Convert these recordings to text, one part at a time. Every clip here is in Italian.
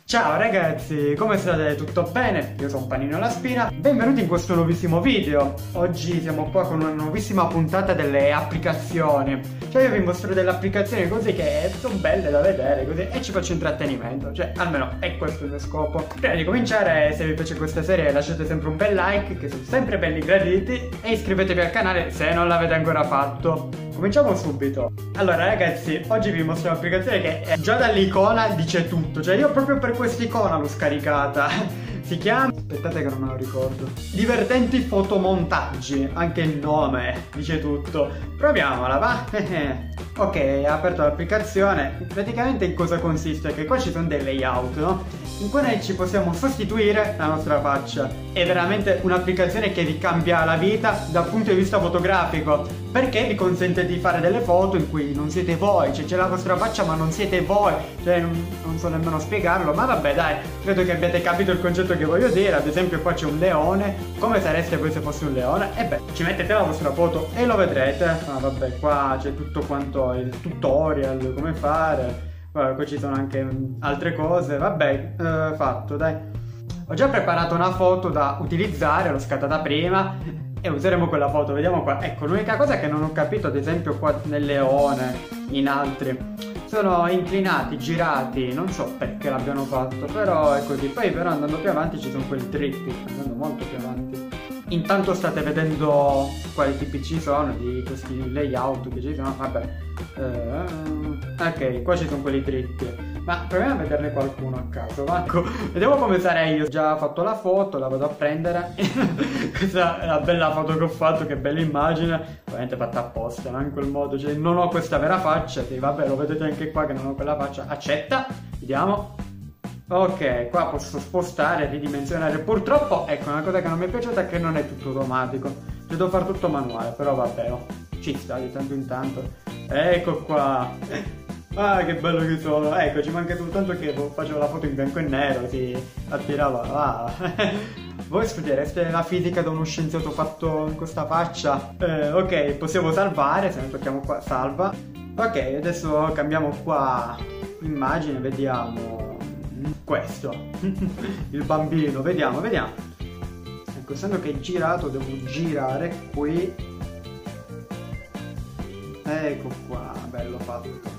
Ciao ragazzi, come state? Tutto bene? Io sono Panino La Spina, benvenuti in questo nuovissimo video. Oggi siamo qua con una nuovissima puntata delle applicazioni. Cioè io vi mostro delle applicazioni così che sono belle da vedere così e ci faccio intrattenimento. Cioè almeno è questo il mio scopo. Prima di cominciare, se vi piace questa serie lasciate sempre un bel like, che sono sempre belli graditi, e iscrivetevi al canale se non l'avete ancora fatto. Cominciamo subito. Allora ragazzi, oggi vi mostro un'applicazione che già dall'icona dice tutto. Cioè io proprio per questa icona l'ho scaricata. Si chiama, aspettate che non me lo ricordo, Divertenti fotomontaggi. Anche il nome dice tutto. Proviamola, va? Ok, ho aperto l'applicazione. Praticamente in cosa consiste? Che qua ci sono dei layout, no? In cui noi ci possiamo sostituire la nostra faccia. È veramente un'applicazione che vi cambia la vita dal punto di vista fotografico, perché vi consente di fare delle foto in cui non siete voi. Cioè c'è la vostra faccia ma non siete voi. Cioè non so nemmeno spiegarlo, ma vabbè dai, credo che abbiate capito il concetto che voglio dire. Ad esempio qua c'è un leone. Come sareste voi se fosse un leone? E beh, ci mettete la vostra foto e lo vedrete. Ah vabbè, qua c'è tutto quanto il tutorial, come fare. Vabbè, qua ci sono anche altre cose. Vabbè, fatto, dai. Ho già preparato una foto da utilizzare, l'ho scattata prima e useremo quella foto. Vediamo qua. Ecco, l'unica cosa che non ho capito, ad esempio qua nel leone, in altri, sono inclinati, girati, non so perché l'abbiano fatto, però è così. Poi però andando più avanti ci sono quelli dritti, andando molto più avanti. Intanto state vedendo quali tipi ci sono di questi layout che ci sono. Vabbè, ok, qua ci sono quelli dritti. Ma proviamo a vederne qualcuno a caso, va? Vediamo come sarei io. Ho già fatto la foto, la vado a prendere. Questa è la bella foto che ho fatto, che bella immagine. Ovviamente fatta apposta, no? In quel modo, cioè non ho questa vera faccia. Sì, vabbè, lo vedete anche qua che non ho quella faccia. Accetta, vediamo. Ok, qua posso spostare, ridimensionare. Purtroppo, ecco, una cosa che non mi è piaciuta è che non è tutto automatico. Devo fare tutto manuale, però vabbè, oh, ci sta di tanto in tanto. Ecco qua. Ah, che bello che sono. Ecco, ci manca soltanto che facevo la foto in bianco e nero, si attirava. Ah. Voi studiereste la fisica da uno scienziato fatto in questa faccia? Ok, possiamo salvare, se ne tocchiamo qua, salva. Ok, adesso cambiamo qua immagine, vediamo questo. Il bambino, vediamo. Ecco, essendo che è girato, devo girare qui. Ecco qua, bello fatto.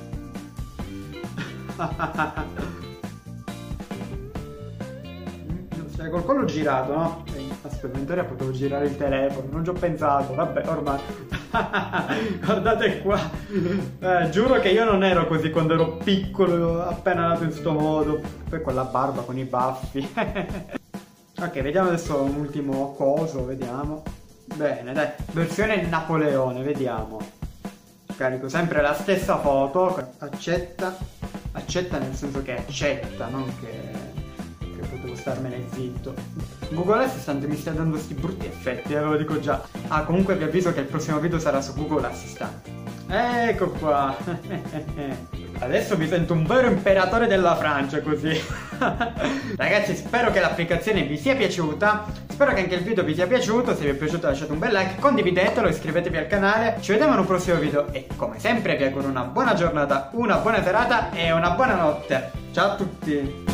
Cioè col collo girato, no? Aspetta, in teoria potevo girare il telefono, non ci ho pensato, vabbè, ormai. Guardate qua. Giuro che io non ero così quando ero piccolo, appena nato in sto modo. Poi con la barba, con i baffi. Ok, vediamo adesso un ultimo coso, vediamo. Bene, dai, versione Napoleone, vediamo. Carico sempre la stessa foto. Accetta nel senso che accetta, non che potevo starmene zitto. Google Assistant mi sta dando questi brutti effetti, ve lo dico già. Ah, comunque vi avviso che il prossimo video sarà su Google Assistant. Ecco qua. Adesso mi sento un vero imperatore della Francia così. Ragazzi, spero che l'applicazione vi sia piaciuta. Spero che anche il video vi sia piaciuto. Se vi è piaciuto lasciate un bel like, condividetelo, iscrivetevi al canale. Ci vediamo in un prossimo video e come sempre vi auguro una buona giornata, una buona serata e una buona notte. Ciao a tutti.